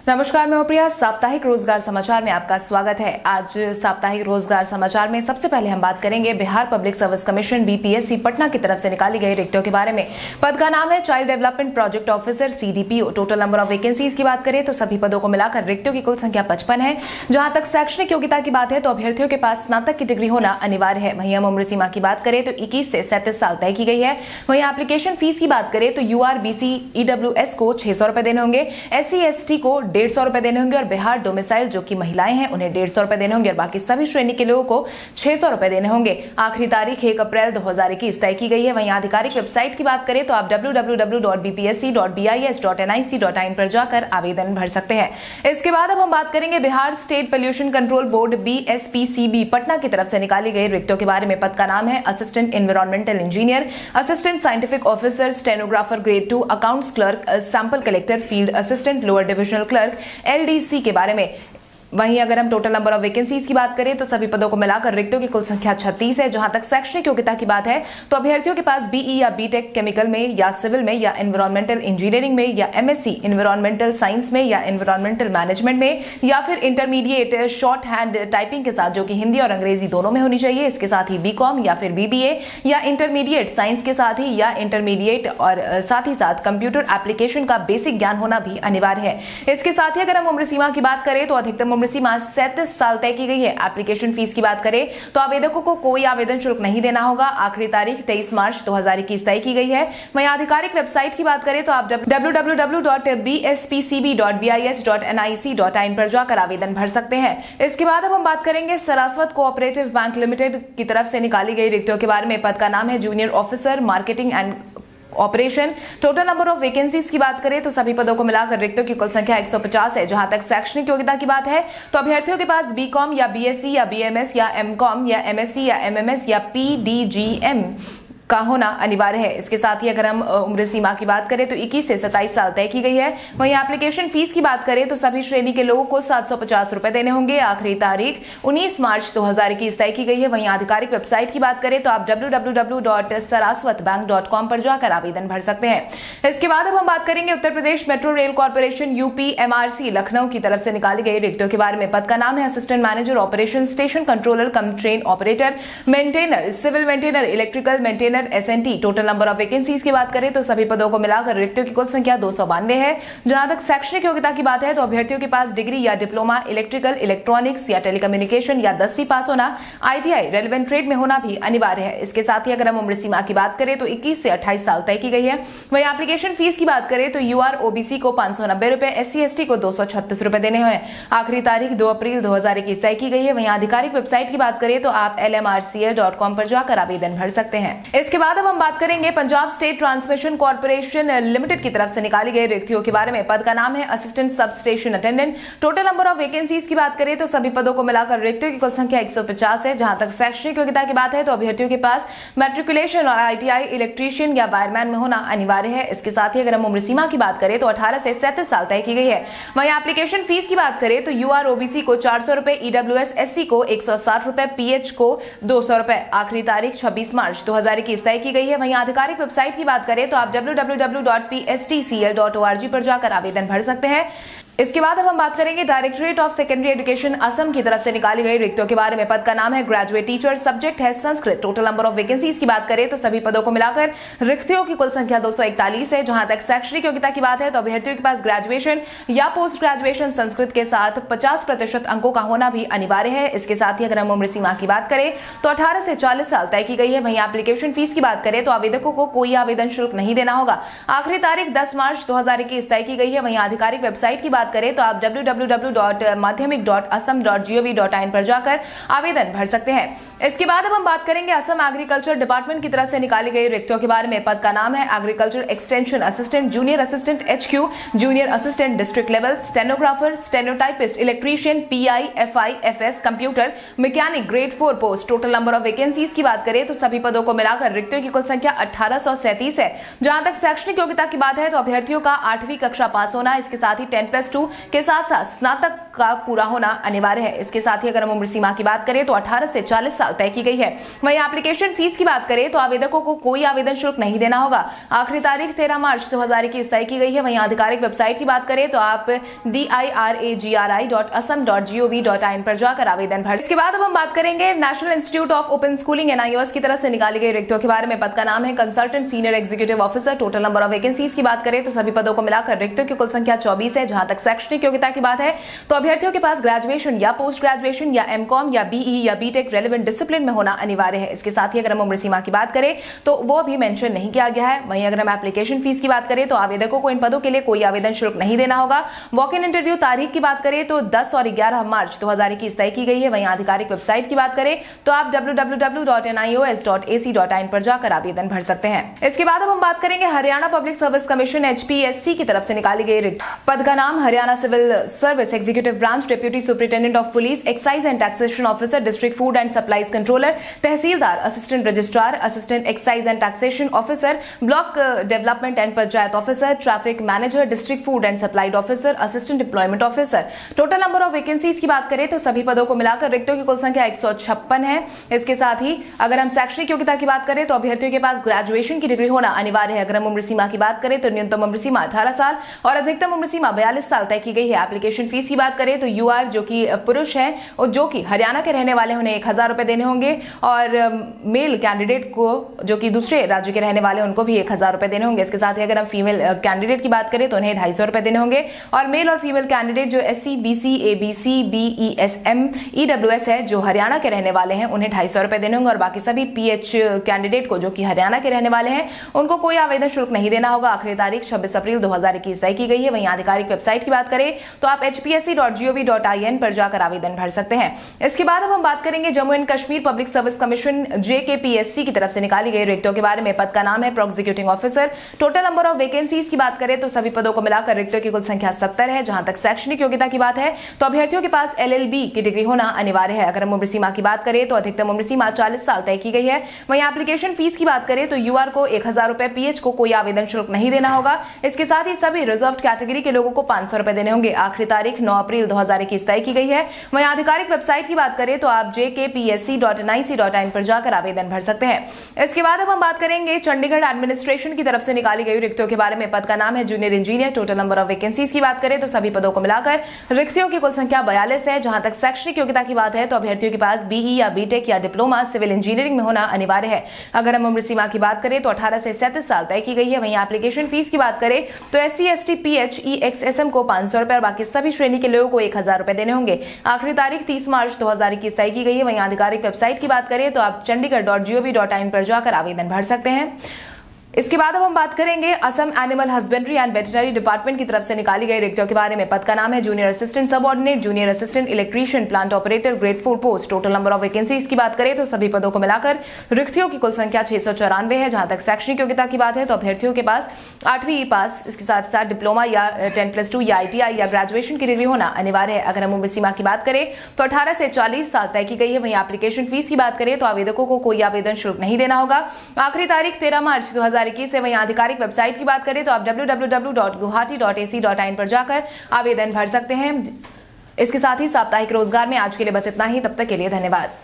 नमस्कार, मैं प्रिया। साप्ताहिक रोजगार समाचार में आपका स्वागत है। आज साप्ताहिक रोजगार समाचार में सबसे पहले हम बात करेंगे Bihar public service commission BPSC Patna की तरफ से निकाली गई रिक्तियों के बारे में। पद का नाम है child development project officer CDPO. Total number of vacancies की बात करें तो सभी पदों को मिलाकर रिक्तियों की कुल संख्या 55 है। जहां तक शैक्षणिक योग्यता की बात है तो अभ्यर्थियों के पास स्नातक की डिग्री होना अनिवार्य है। वहीं हम उम्र सीमा की बात करें तो 21 से 37 साल तय की गई है। वहीं एप्लीकेशन फीस की बात करें तो यूआरबीसी ईडब्ल्यूएस को 600 रुपए देने होंगे, SC/ST को 150 रुपए देने होंगे और बिहार डोमिसाइल जो कि महिलाएं हैं उन्हें 150 रुपए देने होंगे और बाकी सभी श्रेणी के लोगों को 600 रुपए देने होंगे। आखिरी तारीख 1 अप्रैल 2021 तय की गई है। वहीं आधिकारिक वेबसाइट की बात करें तो आप www.bpsc.bis.nic.in पर जाकर आवेदन भर सकते हैं। इसके बाद अब हम बात करेंगे Bihar state pollution control board BSPCB Patna की तरफ से निकाली गई रिक्तियों के बारे में। पद का नाम है assistant environmental engineer, assistant scientific officer, stenographer grade 2, accounts clerk, sample collector, field assistant, lower divisional clerk, LDC के बारे में। वहीं अगर हम टोटल नंबर ऑफ वैकेंसीज की बात करें तो सभी पदों को मिलाकर रिक्तियों की कुल संख्या 36 है। जहां तक शैक्षणिक योग्यता की बात है तो अभ्यर्थियों के पास BE या बीटेक केमिकल में या सिविल में या एनवायरमेंटल इंजीनियरिंग में या MSc एनवायरमेंटल साइंस में या एनवायरमेंटल मैनेजमेंट में या फिर इंटरमीडिएट शॉर्ट हैंड टाइपिंग के साथ जो कि हिंदी और अंग्रेजी दोनों में होनी चाहिए। इसके साथ ही BCom या फिर BBA या इंटरमीडिएट साइंस के साथ ही या इंटरमीडिएट और साथ ही साथ कंप्यूटर एप्लीकेशन का बेसिक ज्ञान होना भी अनिवार्य है। इसके साथ ही अगर हम उम्र सीमा की बात करें तो अधिकतम उम्र सीमा 37 साल तय की गई है। एप्लीकेशन फीस की बात करें तो आवेदकों को कोई आवेदन शुल्क नहीं देना होगा। आखिरी तारीख 23 मार्च 2021 तय की गई है। वहीं आधिकारिक वेबसाइट की बात करें तो आप www.bspcb.bis.nic.in पर जाकर आवेदन भर सकते हैं। इसके बाद अब हम बात करेंगे सरास्वत कोऑपरेटिव बैंक लिमिटेड की तरफ से निकाली गई रिक्तियों के बारे में। पद का नाम है junior officer marketing and operation. Total number of vacancies की बात करें तो सभी पदों को मिलाकर रिक्तियों की कुल संख्या 150 है। जहां तक शैक्षणिक योग्यता की बात है तो अभ्यर्थियों के पास BCom या BSc या BMS या MCom या MSc या MMS या PDGM का होना अनिवार्य है। इसके साथ ही अगर हम उम्र सीमा की बात करें तो 21 से 27 साल तय की गई है। वहीं एप्लीकेशन फीस की बात करें तो सभी श्रेणी के लोगों को 750 रुपए देने होंगे। आखिरी तारीख 19 मार्च 2021 तय की गई है। वहीं आधिकारिक वेबसाइट की बात करें तो आप www.saraswatbank.com पर जाकर आवेदन भर सकते हैं। इसके बाद अब हम बात करेंगे Uttar Pradesh metro rail corporation UPMRC Lucknow की तरफ से निकाली गई रिक्तियों के बारे में। पद का नाम है assistant manager operation, station controller cum train operator, maintainer, civil maintainer, electrical maintainer, SNT। Total number of vacancies की बात करें तो सभी पदों को मिलाकर रिक्तियों की कुल संख्या 292 है। जहां तक शैक्षणिक योग्यता की बात है तो अभ्यर्थियों के पास डिग्री या डिप्लोमा इलेक्ट्रिकल, इलेक्ट्रॉनिक्स या टेलीकम्युनिकेशन या 10वीं पास होना, ITI रेलेवेंट ट्रेड में होना भी अनिवार्य है। इसके साथ ही अगर हम उम्र सीमा की बात करें तो 21 से 28 साल तय की गई है। वहीं एप्लीकेशन फीस की बात करें तो UROBC को 590 रुपए, SC/ST को 236 रुपए देने हैं। आखिरी तारीख 2 अप्रैल 2021 तय की गई है। वहीं आधिकारिक वेबसाइट की बात करें तो आप LMRCL.com पर जाकर आवेदन भर सकते हैं। इसके बाद अब हम बात करेंगे Punjab state transmission corporation limited की तरफ से निकाली गई रिक्तियों के बारे में। पद का नाम है assistant sub station attendant. Total number of vacancies की बात करें तो सभी पदों को मिलाकर रिक्तियों की कुल संख्या 150 है। जहां तक शैक्षणिक योग्यता की बात है तो अभ्यर्थियों के पास मैट्रिकुलेशन और ITI इलेक्ट्रीशियन या वायरमैन में होना अनिवार्य है। इसके साथ ही अगर हम उम्र सीमा की बात करें तो 18 से 37 साल तय की गई है। वहीं एप्लीकेशन फीस की बात करें तो UROBC को 400 रुपए, EWS SC को 160 रुपए, PH को 200 रुपए। आखिरी तारीख 26 मार्च 2021 तय की गई है। वहीं आधिकारिक वेबसाइट की बात करें तो आप www.pstcl.org पर जाकर आवेदन भर सकते हैं। इसके बाद अब हम बात करेंगे directorate of secondary education Assam की तरफ से निकाली गई रिक्तियों के बारे में। पद का नाम है ग्रेजुएट टीचर, सब्जेक्ट है Sanskrit. Total number of vacancies की बात करें तो सभी पदों को मिलाकर रिक्तियों की कुल संख्या 241 है। जहां तक शैक्षणिक योग्यता की बात है तो अभ्यर्थियों के पास ग्रेजुएशन या पोस्ट ग्रेजुएशन संस्कृत के साथ 50% अंकों का होना भी अनिवार्य है। इसके साथ ही अगर हम उम्र सीमा की बात करें तो 18 से 40 साल तय की गई है। वहीं एप्लीकेशन फीस की बात करें तो आवेदकों को कोई आवेदन शुल्क नहीं देना होगा। आखिरी तारीख 10 मार्च 2021 तय की गई है। वहीं आधिकारिक वेबसाइट की बात करें तो आप www.madhyamik.assam.gov.in पर जाकर आवेदन भर सकते हैं। इसके बाद अब हम बात करेंगे असम एग्रीकल्चर डिपार्टमेंट की तरफ से निकाली गई रिक्तियों के बारे में। पद का नाम है agriculture extension assistant, junior assistant HQ, junior assistant district level, stenographer, stenotypist, electrician, PI, FI, FS, computer mechanic grade 4 post. Total number of vacancies की बात करें तो सभी पदों को मिलाकर रिक्तियों की कुल संख्या 1837 है। जहां तक शैक्षणिक योग्यता की बात है तो अभ्यर्थियों का 8वीं कक्षा पास होना, इसके साथ ही 10+2 10+2 के साथ साथ स्नातक का पूरा होना अनिवार्य है। इसके साथ ही अगर हम उम्र सीमा की बात करें तो 18 से 40 साल तय की गई है। वहीं एप्लीकेशन फीस की बात करें तो आवेदकों को कोई आवेदन शुल्क नहीं देना होगा। आखिरी तारीख 13 मार्च 2021 तय की गई है। वहीं आधिकारिक वेबसाइट की बात करें तो आप diragri.assam.gov.in पर जाकर आवेदन भर। इसके बाद अब हम बात करेंगे national institute of open schooling NIOS की तरफ से निकाली गई रिक्तियों के बारे में। पद का नाम है consultant senior executive officer. Total number of vacancies की बात करें तो सभी पदों को मिलाकर रिक्तियों की कुल संख्या 24 है। जहां तक शैक्षणिक योग्यता की बात है तो अभ्यर्थियों के पास ग्रेजुएशन या पोस्ट ग्रेजुएशन या MCOM या BE या BTech रेलेवेंट डिसिप्लिन में होना अनिवार्य है। इसके साथ ही अगर हम उम्र सीमा की बात करें तो वो भी मेंशन नहीं किया गया है। वहीं अगर हम एप्लीकेशन फीस की बात करें तो आवेदकों को इन पदों के लिए कोई आवेदन शुल्क नहीं देना होगा। वॉक इन इंटरव्यू तारीख की बात करें तो 10 और 11 मार्च 2021 तय की गई है। वहीं आधिकारिक वेबसाइट की बात करें तो आप www.nios.ac.in पर जाकर आवेदन भर सकते हैं। इसके बाद अब हम बात करेंगे Haryana public service commission HPSC की तरफ से निकाली गई रिक्त पद का नाम Haryana civil service executive branch deputy superintendent of police excise and taxation officer district food and supplies controller tehsildar assistant registrar assistant excise and taxation officer block development and panchayat officer traffic manager district food and supplied officer assistant employment officer. Total number of vacancies की बात करें तो सभी पदों को मिलाकर रिक्तों की कुल संख्या 156 है। इसके साथ ही अगर हम शैक्षणिक योग्यता की बात करें तो अभ्यर्थियों के पास ग्रेजुएशन की डिग्री होना अनिवार्य है। अगर हम उम्र सीमा की बात करें तो न्यूनतम उम्र सीमा 18 साल और अधिकतम उम्र सीमा 42 साल तय की गई है। एप्लीकेशन फीस की बात करें तो UR जो कि पुरुष है और जो कि हरियाणा के रहने वाले उन्हें 1000 रुपए देने होंगे और मेल कैंडिडेट को जो कि दूसरे राज्य के रहने वाले उनको भी 1000 रुपए देने होंगे। इसके साथ ही अगर हम फीमेल कैंडिडेट की बात करें तो उन्हें 250 रुपए देने होंगे और मेल और फीमेल कैंडिडेट जो SC BC ABC BESM EWS है जो हरियाणा के रहने वाले हैं उन्हें 250 रुपए देने होंगे और बाकी सभी PH कैंडिडेट को जो कि हरियाणा के रहने वाले हैं उनको कोई आवेदन शुल्क नहीं देना होगा। आखिरी तारीख 26 अप्रैल 2021 तय की गई है। वहीं आधिकारिक वेबसाइट की बात करें तो आप hpsc.gov.in पर जाकर आवेदन भर सकते हैं। इसके बाद अब हम बात करेंगे Jammu and Kashmir public service commission JKPSC की तरफ से निकाली गई रिक्तियों के बारे में। पद का नाम है prosecuting officer. Total number of vacancies की बात करें तो सभी पदों को मिलाकर रिक्तियों की कुल संख्या 70 है। जहां तक शैक्षणिक योग्यता की बात है तो अभ्यर्थियों के पास LLB की डिग्री होना अनिवार्य है। अगर हम उम्र सीमा की बात करें तो अधिकतम उम्र सीमा 40 साल तय की गई है। वहीं एप्लीकेशन फीस की बात करें तो UR को 1000 रुपए, PH को कोई आवेदन शुल्क नहीं देना होगा। इसके साथ ही सभी रिजर्व कैटेगरी के लोगों को 500 रुपए देने होंगे। आखिरी तारीख 9 अप्रैल 2021 तय की गई है। वहीं आधिकारिक वेबसाइट की बात करें तो आप jkpsc.nic.in पर जाकर आवेदन भर सकते हैं। इसके बाद अब हम बात करेंगे चंडीगढ़ एडमिनिस्ट्रेशन की तरफ से निकाली गई रिक्तियों के बारे में। पद का नाम है junior engineer. Total number of vacancies की बात करें तो सभी पदों को मिलाकर रिक्तियों की कुल संख्या 42 है। जहां तक शैक्षणिक योग्यता की बात है तो अभ्यर्थियों के पास BE या BTech या डिप्लोमा सिविल इंजीनियरिंग में होना अनिवार्य है। अगर हम उम्र सीमा की बात करें तो 18 से 37 साल तय की गई है। वहीं एप्लीकेशन फीस की बात करें तो SC ST PH EXSM को 500 रुपए और बाकी सभी श्रेणी के लोगों को 1000 रुपए देने होंगे। आखिरी तारीख 30 मार्च 2021 तय की गई है। वहीं आधिकारिक वेबसाइट की बात करें तो आप chandigarh.gov.in पर जाकर आवेदन भर सकते हैं। इसके बाद अब हम बात करेंगे Assam animal husbandry and veterinary department की तरफ से निकाली गई रिक्तियों के बारे में। पद का नाम है junior assistant subordinate, junior assistant electrician, plant operator, grade 4 post. Total number of vacancies की बात करें तो सभी पदों को मिलाकर रिक्तियों की कुल संख्या 694 है। जहां तक शैक्षणिक योग्यता की बात है तो अभ्यर्थियों के पास 8वीं पास, इसके साथ साथ डिप्लोमा या 10+2 या ITI या ग्रेजुएशन की डिग्री होना अनिवार्य है। अगर हम उम्र सीमा की बात करें तो 18 से 40 साल तय की गई है। वहीं एप्लीकेशन फीस की बात करें तो आवेदकों को कोई आवेदन शुल्क नहीं देना होगा। आखिरी तारीख 13 मार्च 2021 है। वहीं आधिकारिक वेबसाइट की बात करें तो आप www.guwahati.ac.in पर जाकर आवेदन भर सकते हैं। इसके साथ ही साप्ताहिक रोजगार में आज के लिए बस इतना ही। तब तक के लिए धन्यवाद।